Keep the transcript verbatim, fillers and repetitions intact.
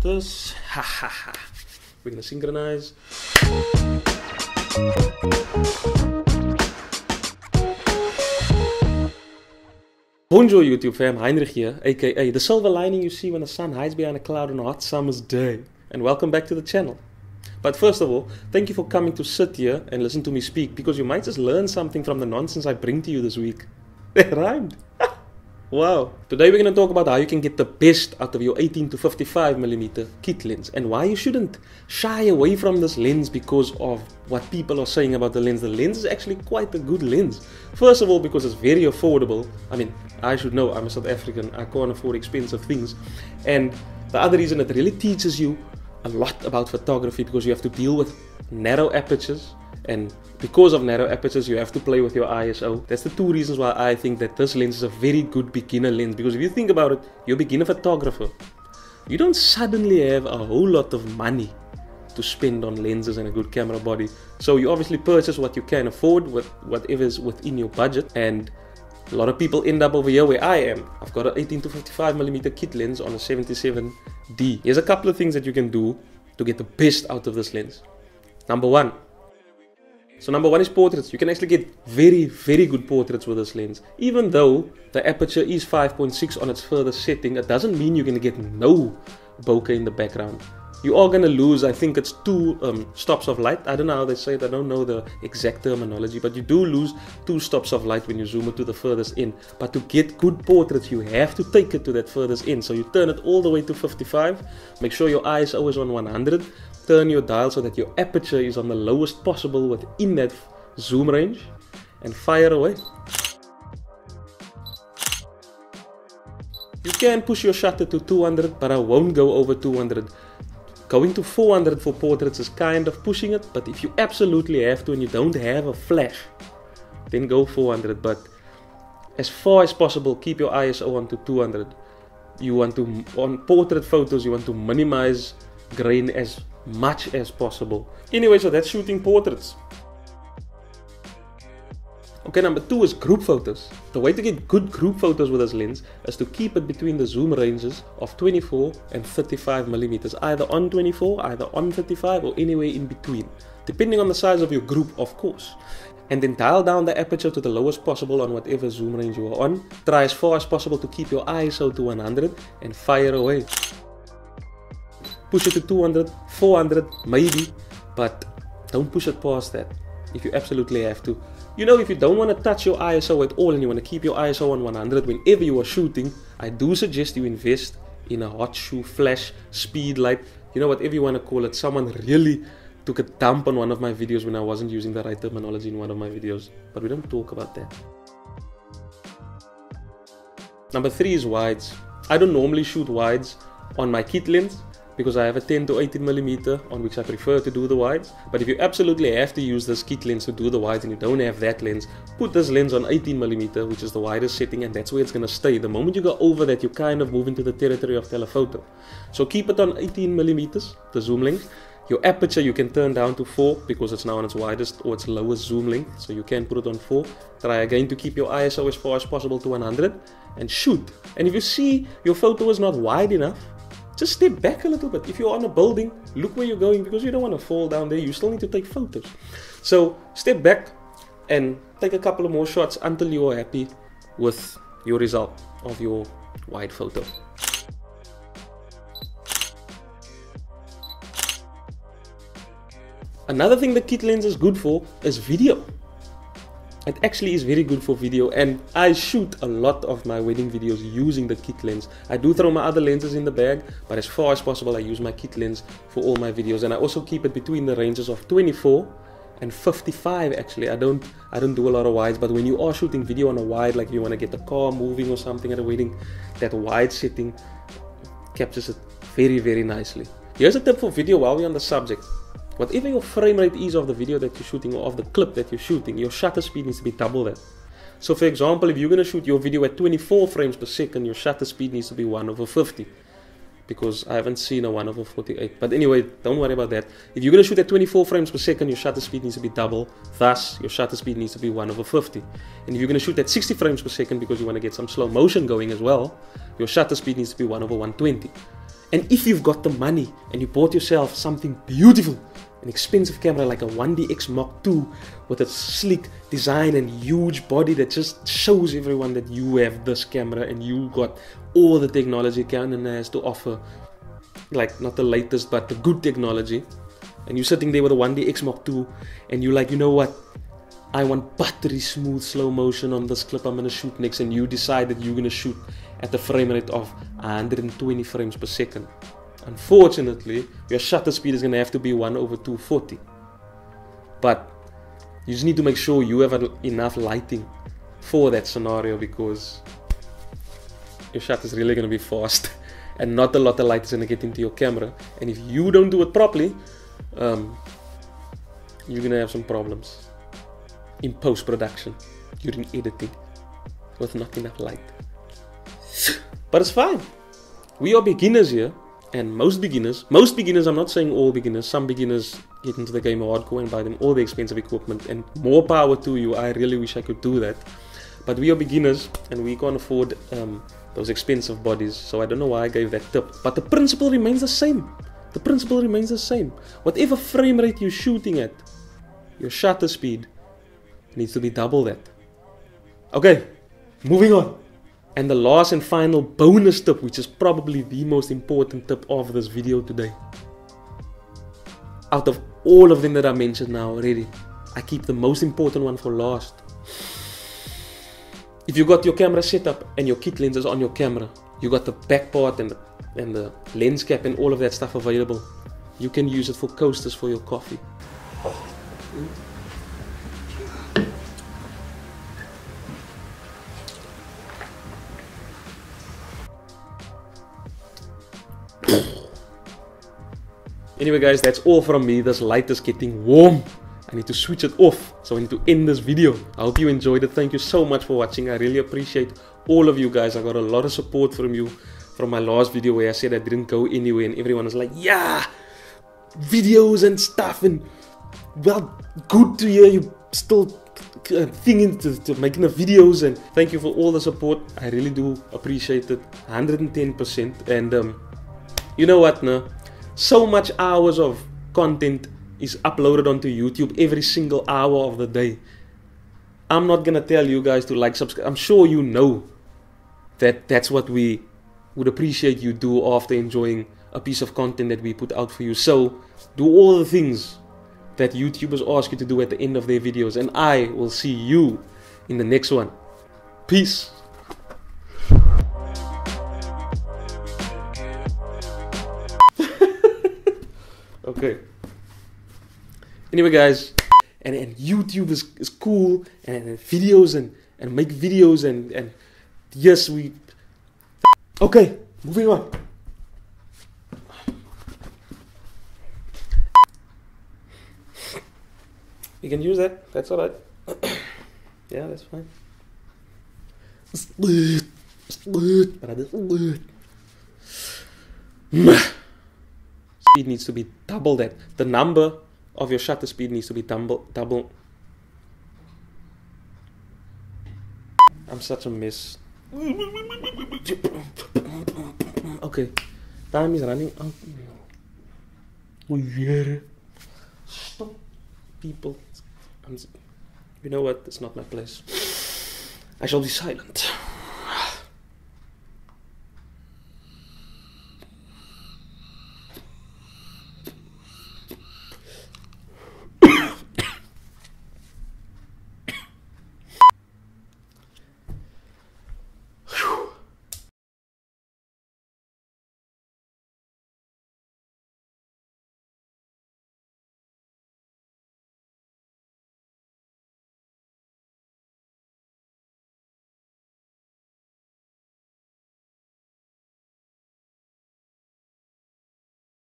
this. Ha ha ha. We're gonna synchronize. Bonjour YouTube fam, Heinrich here, aka the silver lining you see when the sun hides behind a cloud on a hot summer's day. And welcome back to the channel. But first of all, thank you for coming to sit here and listen to me speak, because you might just learn something from the nonsense I bring to you this week. That rhymed. Wow. Today we're going to talk about how you can get the best out of your eighteen to fifty-five millimeter kit lens, and why you shouldn't shy away from this lens because of what people are saying about the lens. The lens is actually quite a good lens. First of all, because it's very affordable. I mean, I should know, I'm a South African, I can't afford expensive things. And the other reason, it really teaches you a lot about photography, because you have to deal with narrow apertures, and because of narrow apertures you have to play with your I S O. That's the two reasons why I think that this lens is a very good beginner lens, because if you think about it, you're a beginner photographer. You don't suddenly have a whole lot of money to spend on lenses and a good camera body, so you obviously purchase what you can afford with whatever is within your budget. And a lot of people end up over here where I am. I've got an eighteen to fifty-five millimeter kit lens on a seventy-seven D. Here's a couple of things that you can do to get the best out of this lens. Number one. So number one is portraits. You can actually get very, very good portraits with this lens. Even though the aperture is five point six on its furthest setting, it doesn't mean you're going to get no bokeh in the background. You are going to lose, I think it's two um, stops of light. I don't know how they say it, I don't know the exact terminology, but you do lose two stops of light when you zoom it to the furthest end. But to get good portraits, you have to take it to that furthest end. So you turn it all the way to fifty-five, make sure your I S O is on one hundred, turn your dial so that your aperture is on the lowest possible within that zoom range, and fire away. You can push your shutter to two hundred, but I won't go over two hundred. Going to four hundred for portraits is kind of pushing it, but if you absolutely have to and you don't have a flash, then go four hundred. But as far as possible, keep your I S O onto two hundred. You want to, on portrait photos, you want to minimize grain as much as possible. Anyway, so that's shooting portraits. Okay, number two is group photos. The way to get good group photos with this lens is to keep it between the zoom ranges of twenty-four and thirty-five millimeters, either on twenty-four, either on thirty-five, or anywhere in between, depending on the size of your group, of course. And then dial down the aperture to the lowest possible on whatever zoom range you are on. Try as far as possible to keep your I S O to one hundred and fire away. Push it to two hundred, four hundred maybe, but don't push it past that if you absolutely have to. You know, if you don't want to touch your I S O at all and you want to keep your I S O on one hundred whenever you are shooting, I do suggest you invest in a hot shoe flash speed light, you know, whatever you want to call it. Someone really took a dump on one of my videos when I wasn't using the right terminology in one of my videos, but we don't talk about that. Number three is wides. I don't normally shoot wides on my kit lens, because I have a ten to eighteen millimeter on which I prefer to do the wides. But if you absolutely have to use this kit lens to do the wides and you don't have that lens, put this lens on eighteen millimeter, which is the widest setting, and that's where it's going to stay. The moment you go over that, you kind of move into the territory of telephoto. So keep it on eighteen millimeters, the zoom length. Your aperture you can turn down to four, because it's now on its widest or its lowest zoom length, so you can put it on four. Try again to keep your I S O as far as possible to one hundred and shoot. And if you see your photo is not wide enough, just step back a little bit. If you're on a building, look where you're going, because you don't want to fall down there. You still need to take photos. So step back and take a couple of more shots until you are happy with your result of your wide photo. Another thing the kit lens is good for is video. It actually is very good for video, and I shoot a lot of my wedding videos using the kit lens. I do throw my other lenses in the bag, but as far as possible I use my kit lens for all my videos, and I also keep it between the ranges of twenty-four and fifty-five. Actually, I don't I don't do a lot of wides, but when you are shooting video on a wide, like if you want to get the car moving or something at a wedding, that wide setting captures it very, very nicely. Here's a tip for video while we're on the subject. Whatever your frame rate is of the video that you're shooting, or of the clip that you're shooting, your shutter speed needs to be double that. So for example, if you're going to shoot your video at twenty-four frames per second, your shutter speed needs to be one over fifty. Because I haven't seen a one over forty-eight. But anyway, don't worry about that. If you're going to shoot at twenty-four frames per second, your shutter speed needs to be double. Thus, your shutter speed needs to be one over fifty. And if you're going to shoot at sixty frames per second because you want to get some slow motion going as well, your shutter speed needs to be one over one twenty. And if you've got the money and you bought yourself something beautiful, an expensive camera like a one D X Mark two with a sleek design and huge body that just shows everyone that you have this camera and you got all the technology Canon has to offer, like not the latest but the good technology, and you're sitting there with a one D X Mark two and you're like, you know what, I want buttery smooth slow motion on this clip I'm going to shoot next, and you decide that you're going to shoot at the frame rate of one hundred twenty frames per second. Unfortunately, your shutter speed is going to have to be one over two forty. But you just need to make sure you have enough lighting for that scenario, because your shutter is really going to be fast and not a lot of light is going to get into your camera. And if you don't do it properly, um, you're going to have some problems in post-production during editing with not enough light. But it's fine. We are beginners here, and most beginners, most beginners, I'm not saying all beginners, some beginners get into the game hardcore and buy them all the expensive equipment, and more power to you. I really wish I could do that. But we are beginners and we can't afford um, those expensive bodies, so I don't know why I gave that tip. But the principle remains the same. The principle remains the same. Whatever frame rate you're shooting at, your shutter speed needs to be double that. Okay, moving on. And the last and final bonus tip, which is probably the most important tip of this video today. Out of all of them that I mentioned now already, I keep the most important one for last. If you got your camera set up and your kit lens is on your camera, you got the back part and the, and the lens cap and all of that stuff available, you can use it for coasters for your coffee. Anyway guys, that's all from me. This light is getting warm. I need to switch it off, so I need to end this video. I hope you enjoyed it. Thank you so much for watching. I really appreciate all of you guys. I got a lot of support from you from my last video where I said I didn't go anywhere, and everyone was like, yeah, videos and stuff, and well, good to hear you still uh, thinking to, to making the videos, and thank you for all the support. I really do appreciate it, one hundred ten percent. And um, you know what, no? So much hours of content is uploaded onto YouTube every single hour of the day. I'm not gonna tell you guys to like, subscribe. I'm sure you know that that's what we would appreciate you do after enjoying a piece of content that we put out for you. So do all the things that YouTubers ask you to do at the end of their videos, and I will see you in the next one. Peace. Okay. Anyway guys, and, and YouTube is, is cool, and, and videos and, and make videos and, and yes we... Okay, moving on. You can use that, that's alright. Yeah, that's fine. Speed needs to be double that. The number of your shutter speed needs to be double. double. I'm such a mess. Okay, time is running out. Stop, people. I'm, you know what? It's not my place. I shall be silent.